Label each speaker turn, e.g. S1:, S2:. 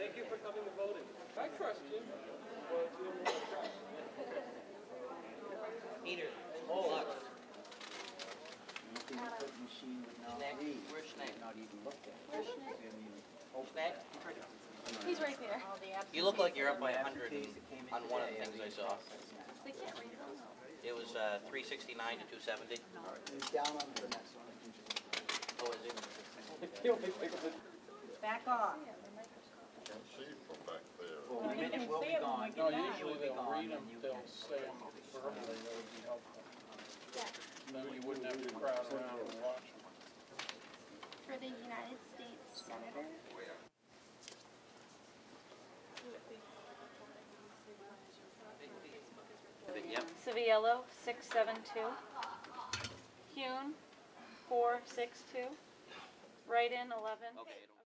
S1: Thank you for coming and voting. I trust you.
S2: Peter, Lux.
S3: Machine would not read.
S2: Where's Snake?
S3: Not even look at.
S2: Snake?
S4: He's right there.
S2: You look like you're up by 100 on one of the things I saw.
S4: They can't read them.
S2: It was 369 to 270.
S3: He's down on the next one.
S2: Oh, is it?
S4: Back off.
S5: Can't see from back there.
S3: Well, a minute will be gone.
S6: No, usually they'll read them, they'll say them verbally, that would be helpful. Then you wouldn't have to crowd around and watch them.
S4: For the United States Senator.
S2: Yep.
S7: Saviello, 672. Hune, 462. Write-in, 11.
S2: Okay.